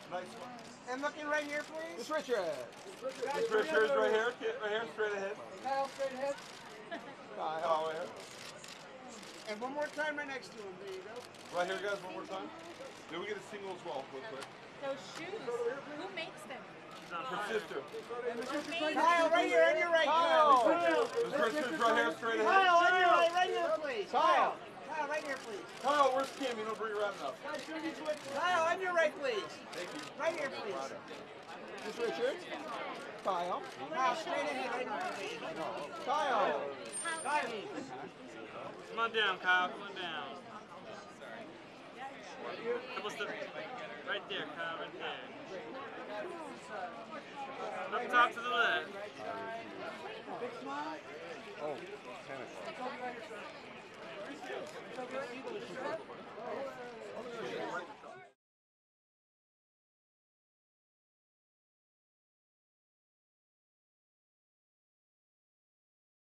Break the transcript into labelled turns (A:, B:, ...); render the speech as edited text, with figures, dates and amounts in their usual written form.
A: Nice one.
B: And looking right here, please.
C: It's Richard.
A: This Richard's right here. Right here, straight ahead.
B: Kyle, straight ahead.
A: Kyle, right here.
B: And one more time right next to him. There you go.
A: Right here, guys, one more time. Then we get a single as well, real quick.
D: Those shoes, who makes them?
A: Her sister.
B: Kyle, right here, on your right. Kyle.
A: This Richard's right here, straight ahead.
B: Kyle, on your right here, please. Kyle. Kyle, right here, please.
A: Kyle, where's Kim? You don't bring her out enough.
B: Kyle, on your right, please.
A: Thank you.
B: Right here, please.
C: It's Richard. Kyle.
B: Kyle, straight ahead, right here, please.
C: Kyle.
B: Kyle.
E: Come on down, Kyle. Come on down. Couple steps. Right there, Kyle. Right there. Up top to the left.
C: Oh, 10 o'clock.